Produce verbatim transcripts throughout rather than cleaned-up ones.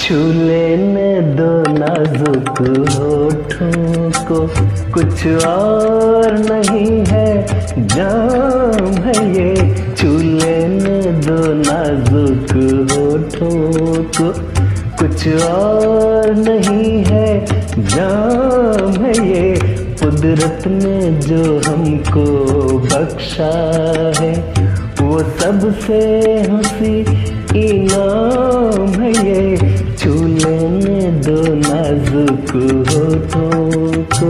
छू लेने दो नाजुक होठों को, कुछ और नहीं है जाम है ये। छू लेने दो नाजुक होठों को, कुछ और नहीं है जाम है ये। कुदरत ने जो हमको बख्शा है वो सबसे हंसी इनाम है ये। छू लेने दो नाजुक होठों को।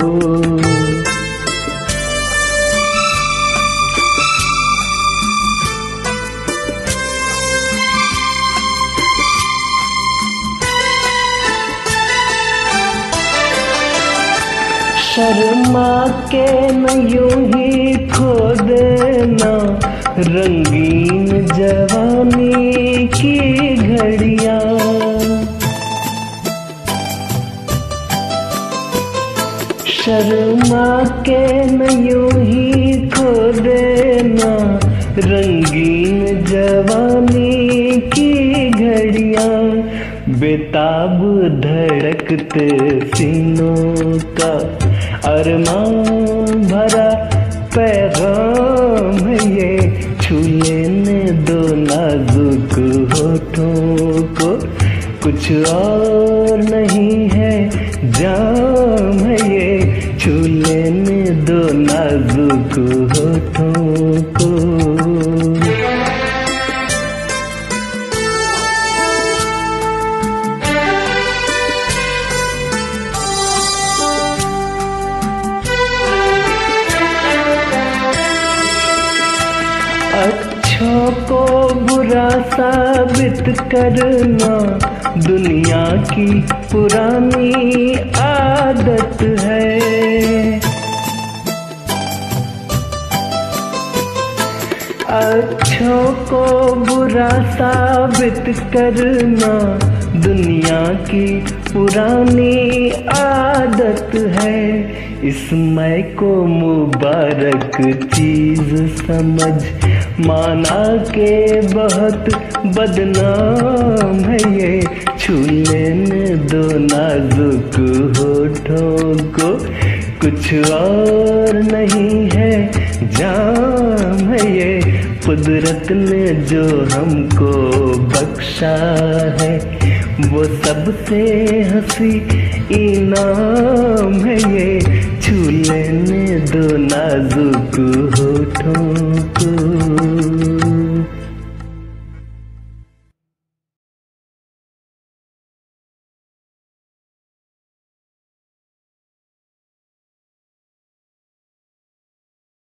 शर्मा के न यूं ही खो देना रंगीन जवानी की घड़ियां। शर्मा के न यूं ही खो देना रंगीन जवानी की घड़ियां। बेताब धड़कते सीनों का अरमान भरा पैगाम है ये। छू लेने दो नाजुक होठों को, कुछ और नहीं है जाम है ये। छू लेने दो नाजुक होठों को। अच्छों को बुरा साबित करना दुनिया की पुरानी आदत है। अच्छों को बुरा साबित करना दुनिया की पुरानी आदत है। इस मैं को मुबारक चीज समझ माना के बहुत बदनाम है ये। छू लेने दो नाजुक होठों को, कुछ और नहीं है जाम है ये। कुदरत ने जो हमको बख्शा है वो सबसे हंसी इनाम है ये। छू लेने दो नाजुक होठों